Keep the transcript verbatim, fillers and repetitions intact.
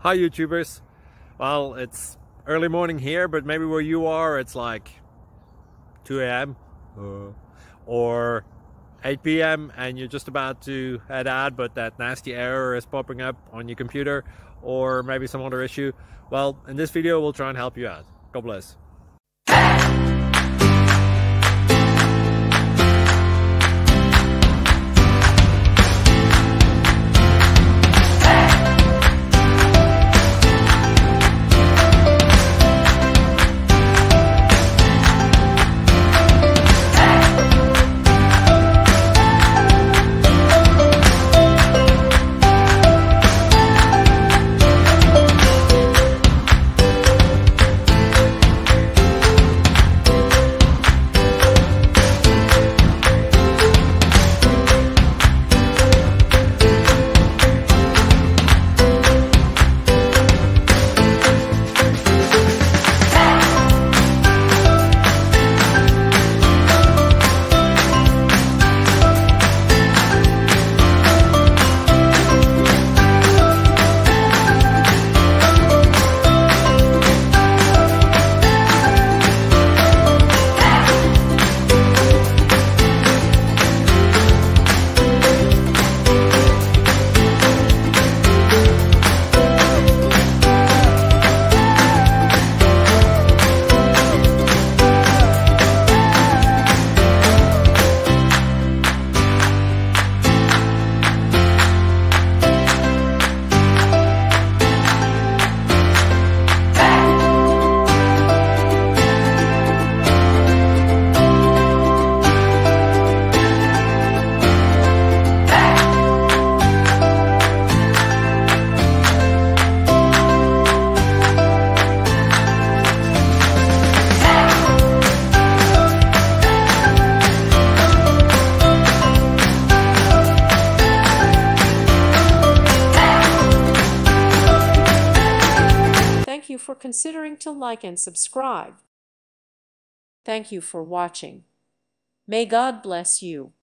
Hi YouTubers. Well, it's early morning here, but maybe where you are it's like two A M uh, or eight P M and you're just about to head out, but that nasty error is popping up on your computer, or maybe some other issue. Well, in this video we'll try and help you out. God bless. Thank you for considering to like and subscribe. Thank you for watching. May God bless you.